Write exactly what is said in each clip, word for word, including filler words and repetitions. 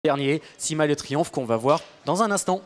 Dernier, Sima le Triomphe, qu'on va voir dans un instant.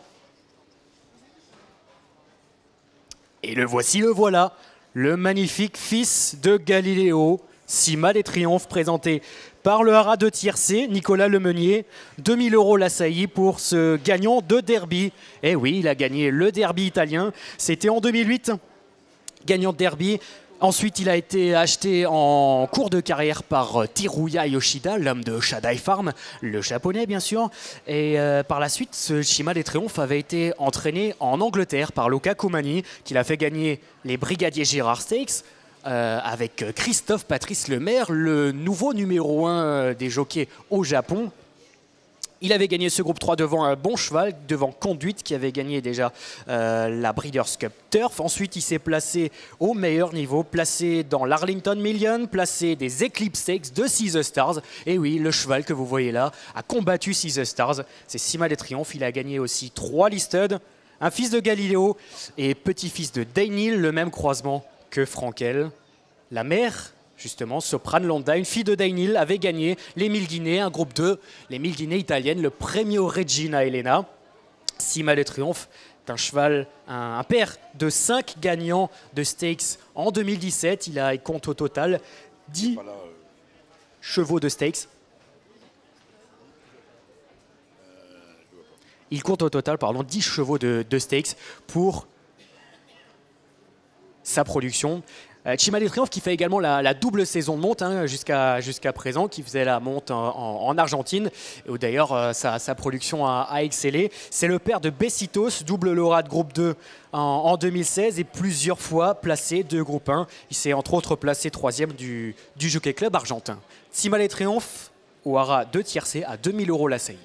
Et le voici, le voilà, le magnifique fils de Galiléo, Sima le Triomphe, présenté par le haras de Tiercé, Nicolas Lemeunier. deux mille euros l'assailli pour ce gagnant de derby. Eh oui, il a gagné le derby italien, c'était en deux mille huit, gagnant de derby. Ensuite, il a été acheté en cours de carrière par Teruya Yoshida, l'homme de Shadai Farm, le japonais bien sûr. Et euh, par la suite, ce Sima le Triomphe avait été entraîné en Angleterre par Luca Cumani, qui l'a fait gagner les Brigadiers Girard Stakes, euh, avec Christophe Patrice Lemaire, le nouveau numéro un des jockeys au Japon. Il avait gagné ce groupe trois devant un bon cheval, devant Conduite qui avait gagné déjà euh, la Breeders' Cup Turf. Ensuite, il s'est placé au meilleur niveau, placé dans l'Arlington Million, placé des Eclipse Stakes de Six Stars. Et oui, le cheval que vous voyez là a combattu Six Stars. C'est Sima le Triomphe. Il a gagné aussi trois listed, un fils de Galiléo et petit-fils de Dainil, le même croisement que Frankel. La mère, justement, Soprane Londa, une fille de Dainil, avait gagné les mille Guinées, un groupe deux, les mille Guinées italiennes, le Premio Regina Elena. Sima le Triomphe est un cheval, un, un père de cinq gagnants de stakes en deux mille dix-sept. Il, a, il compte au total dix chevaux de stakes. Il compte au total, pardon, dix chevaux de, de stakes pour sa production. Euh, Sima le Triomphe qui fait également la, la double saison de monte hein, jusqu'à jusqu'à présent, qui faisait la monte en, en, en Argentine, où d'ailleurs euh, sa, sa production a, a excellé. C'est le père de Besitos, double lauréat de groupe deux en, en deux mille seize et plusieurs fois placé de groupe un. Il s'est entre autres placé troisième du, du Jockey Club argentin. Sima le Triomphe au haras de Tiercé à deux mille euros l'assailli.